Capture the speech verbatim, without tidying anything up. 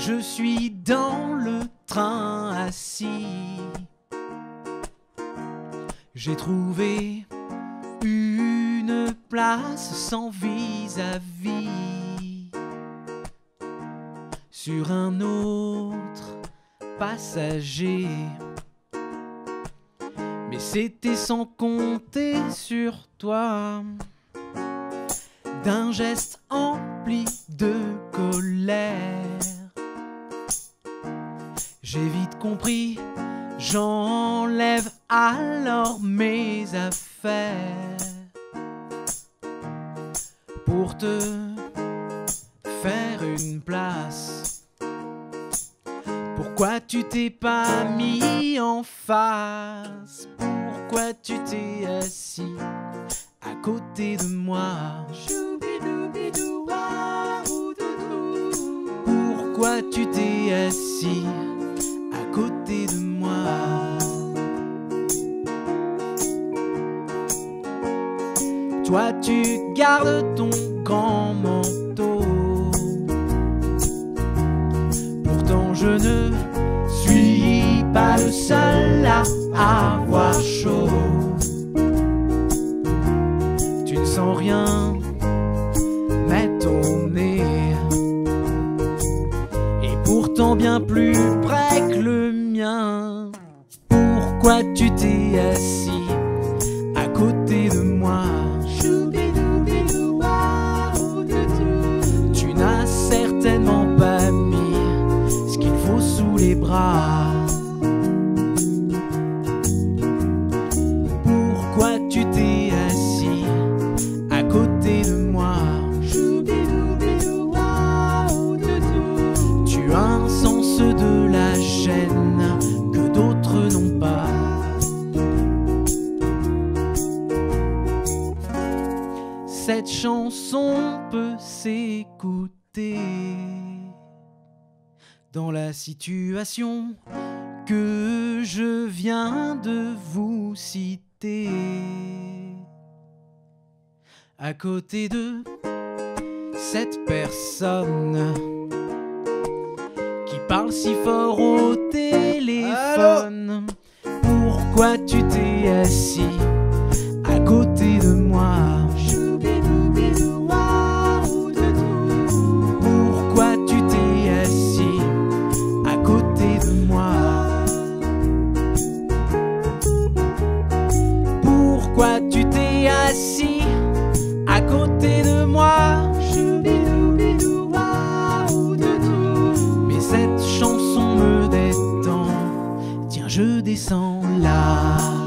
Je suis dans le train assis. J'ai trouvé une place sans vis-à-vis sur un autre passager. Mais c'était sans compter sur toi, d'un geste empli de colère. J'ai vite compris, j'enlève alors mes affaires pour te faire une place. Pourquoi tu t'es pas mis en face? Pourquoi tu t'es assis à côté de moi? Pourquoi tu t'es assis à côté de moi? Toi tu gardes ton grand manteau, pourtant je ne suis pas le seul à avoir chaud. Tu ne sens rien, mais ton nez est pourtant bien plus près que le mien. Pourquoi tu t'es assis à côté de moi? Tu n'as certainement pas mis ce qu'il faut sous les bras. Pourquoi tu t'es assis à côté de moi? Tu as un sens de la gêne que d'autres n'ont pas. Cette chanson peut s'écouter dans la situation que je viens de vous citer, à côté de cette personne qui parle si fort au téléphone. Pourquoi tu t'es assis à côté de moi? Pourquoi tu t'es assis à côté de moi? Pourquoi tu t'es assis à côté de moi? Mais cette chanson me détend, tiens je descends là.